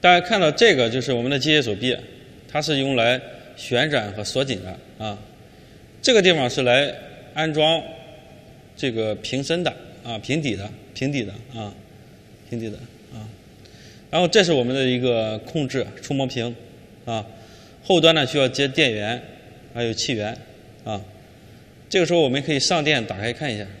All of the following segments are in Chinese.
大家看到这个就是我们的机械手臂，它是用来旋转和锁紧的啊。这个地方是来安装这个瓶身的啊，平底的啊。然后这是我们的一个控制触摸屏啊，后端呢需要接电源，还有气源啊。这个时候我们可以上电打开看一下。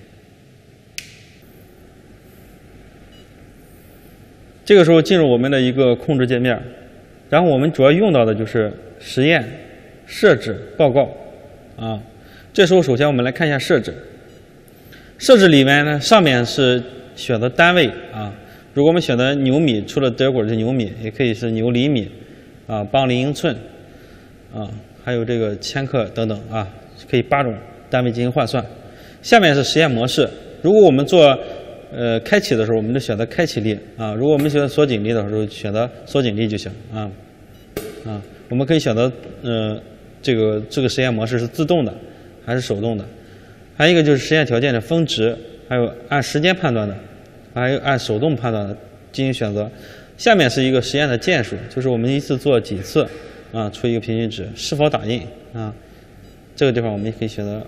这个时候进入我们的一个控制界面，然后我们主要用到的就是实验、设置、报告啊。这时候首先我们来看一下设置。设置里面呢，上面是选择单位啊。如果我们选择牛米，除了德国是牛米，也可以是牛厘米啊、磅厘英寸啊，还有这个千克等等啊，可以8种单位进行换算。下面是实验模式，如果我们做开启的时候，我们就选择开启力啊；如果我们选择锁紧力的时候，选择锁紧力就行啊。我们可以选择这个实验模式是自动的还是手动的。还有一个就是实验条件的峰值，还有按时间判断的，还有按手动判断的进行选择。下面是一个实验的件数，就是我们一次做几次啊，出一个平均值，是否打印啊。这个地方我们也可以选择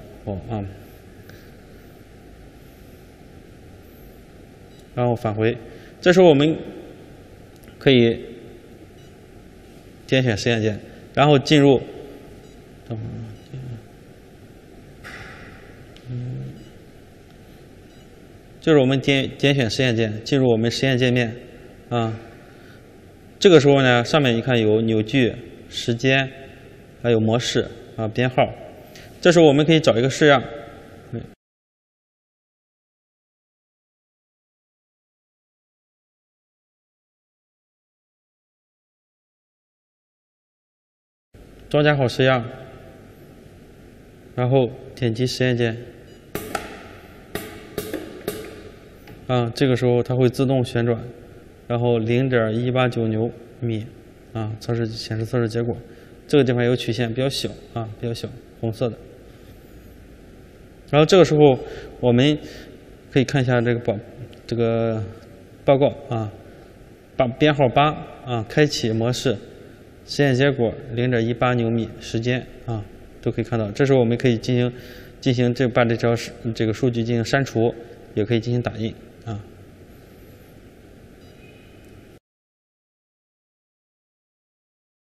然后返回。这时候我们可以点选实验键，然后进入。就是我们点选实验键，进入我们实验界面啊。这个时候呢，上面你看有扭矩、时间，还有模式啊、编号。这时候我们可以找一个式样。装加好式样，然后点击实验键。这个时候它会自动旋转，然后0.189牛米啊，显示测试结果。这个地方有曲线，比较小啊，比较小，红色的。然后这个时候我们可以看一下这个报告啊，编号8啊，开启模式，实验结果0.18牛米，时间啊都可以看到。这时候我们可以把这条这个数据进行删除，也可以进行打印啊。